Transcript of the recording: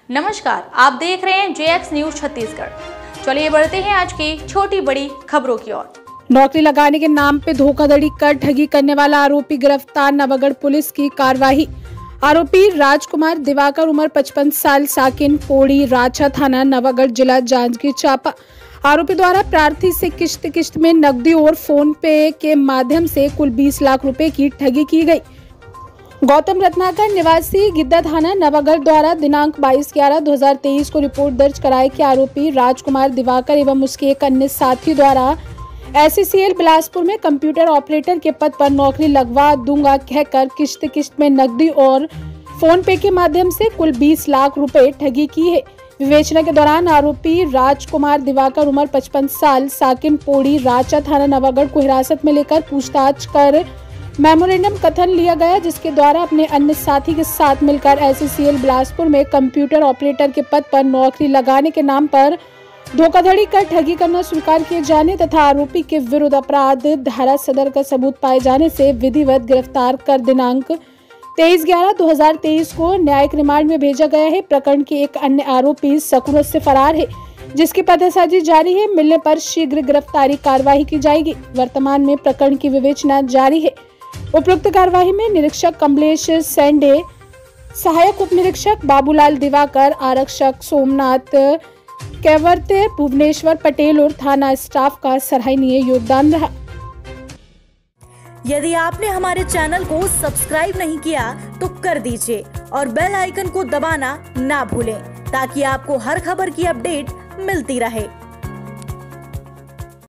नमस्कार, आप देख रहे हैं JX न्यूज छत्तीसगढ़। चलिए बढ़ते हैं आज की छोटी बड़ी खबरों की ओर। नौकरी लगाने के नाम पे धोखाधड़ी कर ठगी करने वाला आरोपी गिरफ्तार, नवागढ़ पुलिस की कार्रवाई। आरोपी राजकुमार दिवाकर, उम्र 55 साल, साकिन पोड़ी, राचा थाना, नवागढ़, जिला जांजगीर चांपा। आरोपी द्वारा प्रार्थी से किश्त में नकदी और फोन पे के माध्यम से कुल 20 लाख रुपए की ठगी की गई। गौतम रत्नाकर निवासी गिद्दा थाना नवागढ़ द्वारा दिनांक 22/11/2023 को रिपोर्ट दर्ज कराई कि आरोपी राजकुमार दिवाकर एवं उसके एक अन्य साथी द्वारा SCCL बिलासपुर में कंप्यूटर ऑपरेटर के पद पर नौकरी लगवा दूंगा कहकर किश्त में नकदी और फोन पे के माध्यम से कुल 20 लाख रुपए ठगी की है। विवेचना के दौरान आरोपी राजकुमार दिवाकर, उम्र 55 साल, साकिन पोड़ी, राचा थाना नवागढ़ को हिरासत में लेकर पूछताछ कर मेमोरेंडम कथन लिया गया, जिसके द्वारा अपने अन्य साथी के साथ मिलकर SCCL बिलासपुर में कंप्यूटर ऑपरेटर के पद पर नौकरी लगाने के नाम पर धोखाधड़ी कर ठगी करना स्वीकार किए जाने तथा आरोपी के विरुद्ध अपराध धारा सदर का सबूत पाए जाने से विधिवत गिरफ्तार कर दिनांक 23/11/2023 को न्यायिक रिमांड में भेजा गया है। प्रकरण के एक अन्य आरोपी सकुरत से फरार है, जिसकी पतासाजी जारी है। मिलने पर शीघ्र गिरफ्तारी कार्रवाई की जाएगी। वर्तमान में प्रकरण की विवेचना जारी है। उपरोक्त कार्यवाही में निरीक्षक कमलेश सेंडे, सहायक उप निरीक्षक बाबूलाल दिवाकर, आरक्षक सोमनाथ कैवर्ते, भुवनेश्वर पटेल और थाना स्टाफ का सराहनीय योगदान रहा। यदि आपने हमारे चैनल को सब्सक्राइब नहीं किया तो कर दीजिए और बेल आइकन को दबाना ना भूलें ताकि आपको हर खबर की अपडेट मिलती रहे।